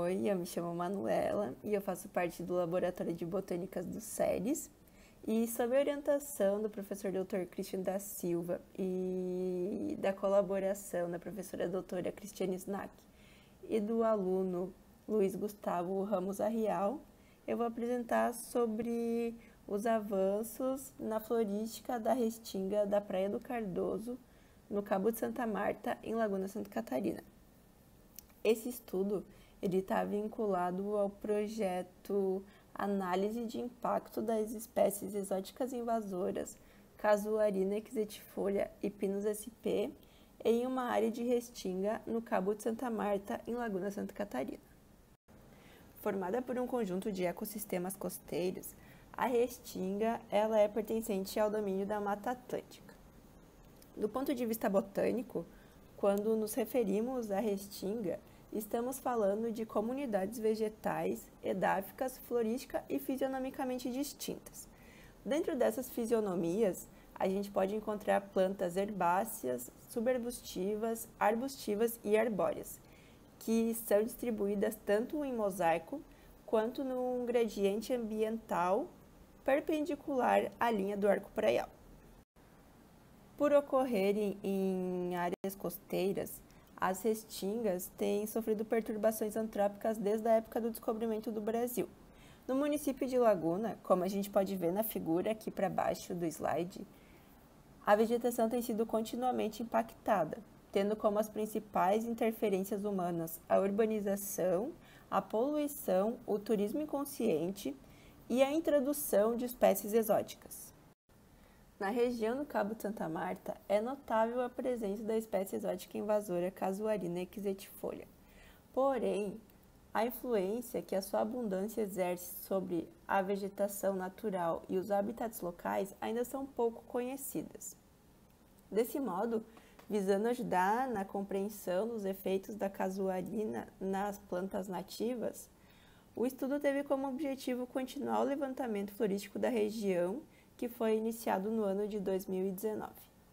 Oi, eu me chamo Manuela e eu faço parte do Laboratório de Botânicas do SERES. E sob a orientação do professor Dr. Christian da Silva e da colaboração da professora doutora Cristiane Snack e do aluno Luiz Gustavo Ramos Arrial, eu vou apresentar sobre os avanços na florística da restinga da Praia do Cardoso, no Cabo de Santa Marta, em Laguna Santa Catarina. Esse estudo ele está vinculado ao projeto Análise de Impacto das Espécies Exóticas Invasoras, Casuarina exitifolia e Pinus sp, em uma área de restinga no Cabo de Santa Marta, em Laguna Santa Catarina. Formada por um conjunto de ecossistemas costeiros, a restinga ela é pertencente ao domínio da Mata Atlântica. Do ponto de vista botânico, quando nos referimos à restinga, estamos falando de comunidades vegetais, edáficas, florísticas e fisionomicamente distintas. Dentro dessas fisionomias, a gente pode encontrar plantas herbáceas, subarbustivas, arbustivas e arbóreas, que são distribuídas tanto em mosaico quanto num gradiente ambiental perpendicular à linha do arco praial. Por ocorrerem em áreas costeiras, as restingas têm sofrido perturbações antrópicas desde a época do descobrimento do Brasil. No município de Laguna, como a gente pode ver na figura aqui para baixo do slide, a vegetação tem sido continuamente impactada, tendo como as principais interferências humanas a urbanização, a poluição, o turismo inconsciente e a introdução de espécies exóticas. Na região do Cabo de Santa Marta, é notável a presença da espécie exótica invasora Casuarina exitifolia. Porém, a influência que a sua abundância exerce sobre a vegetação natural e os habitats locais ainda são pouco conhecidas. Desse modo, visando ajudar na compreensão dos efeitos da casuarina nas plantas nativas, o estudo teve como objetivo continuar o levantamento florístico da região, que foi iniciado no ano de 2019.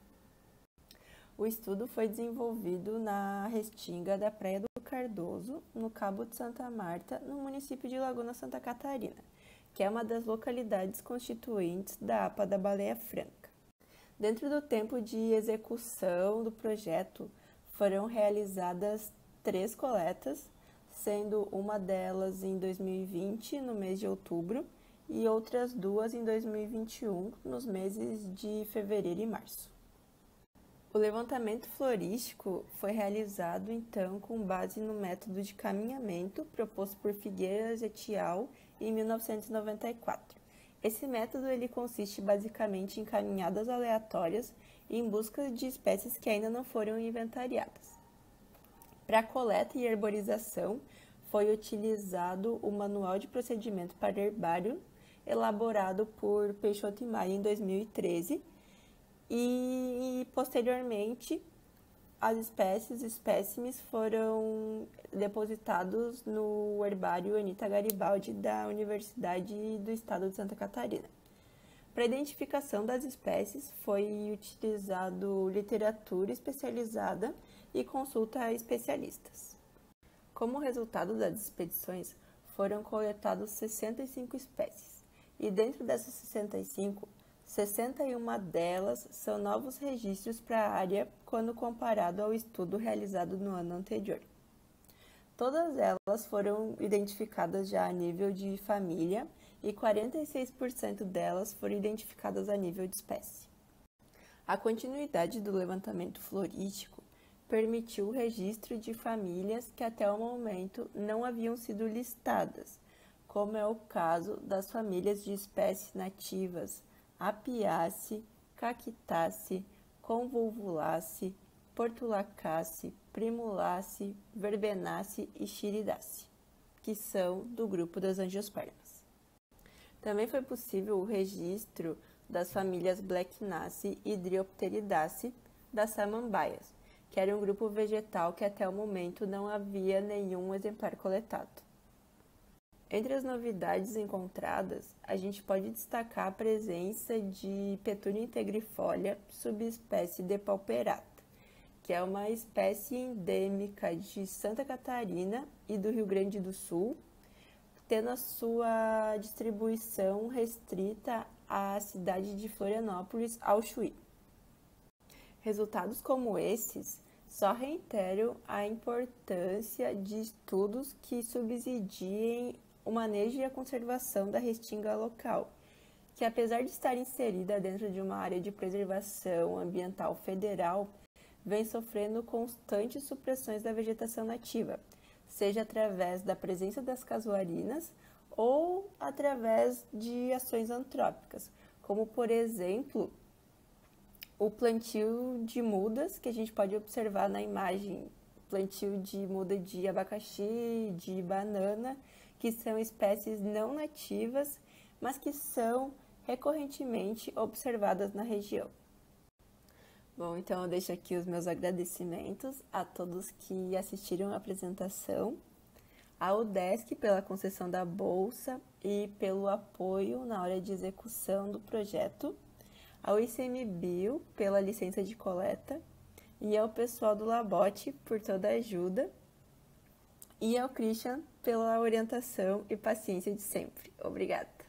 O estudo foi desenvolvido na restinga da Praia do Cardoso, no Cabo de Santa Marta, no município de Laguna Santa Catarina, que é uma das localidades constituintes da APA da Baleia Franca. Dentro do tempo de execução do projeto, foram realizadas 3 coletas, sendo uma delas em 2020, no mês de outubro, e outras 2 em 2021, nos meses de fevereiro e março. O levantamento florístico foi realizado, então, com base no método de caminhamento proposto por Figueiras et al. Em 1994. Esse método ele consiste basicamente em caminhadas aleatórias em busca de espécies que ainda não foram inventariadas. Para a coleta e arborização, foi utilizado o Manual de Procedimento para Herbário, elaborado por Peixoto e Maia em 2013, e posteriormente os espécimes foram depositados no Herbário Anita Garibaldi da Universidade do Estado de Santa Catarina. Para a identificação das espécies foi utilizado literatura especializada e consulta a especialistas. Como resultado das expedições, foram coletados 65 espécies. E dentro dessas 65, 61 delas são novos registros para a área quando comparado ao estudo realizado no ano anterior. Todas elas foram identificadas já a nível de família e 46% delas foram identificadas a nível de espécie. A continuidade do levantamento florístico permitiu o registro de famílias que até o momento não haviam sido listadas, como é o caso das famílias de espécies nativas Apiaceae, Cactaceae, Convolvulaceae, Portulacaceae, Primulaceae, Verbenaceae e Chiridaceae, que são do grupo das angiospermas. Também foi possível o registro das famílias Blacknaceae e Dryopteridaceae das samambaias, que era um grupo vegetal que até o momento não havia nenhum exemplar coletado. Entre as novidades encontradas, a gente pode destacar a presença de Petunia integrifolia, subespécie depauperata, que é uma espécie endêmica de Santa Catarina e do Rio Grande do Sul, tendo a sua distribuição restrita à cidade de Florianópolis, ao Chuí. Resultados como esses só reiteram a importância de estudos que subsidiem o manejo e a conservação da restinga local, que apesar de estar inserida dentro de uma área de preservação ambiental federal, vem sofrendo constantes supressões da vegetação nativa, seja através da presença das casuarinas ou através de ações antrópicas, como, por exemplo, o plantio de mudas, que a gente pode observar na imagem, plantio de muda de abacaxi, de banana, que são espécies não nativas, mas que são recorrentemente observadas na região. Bom, então eu deixo aqui os meus agradecimentos a todos que assistiram a apresentação, ao UDESC pela concessão da bolsa e pelo apoio na hora de execução do projeto, ao ICMBio pela licença de coleta e ao pessoal do Labote por toda a ajuda e ao Christian pela orientação e paciência de sempre. Obrigada!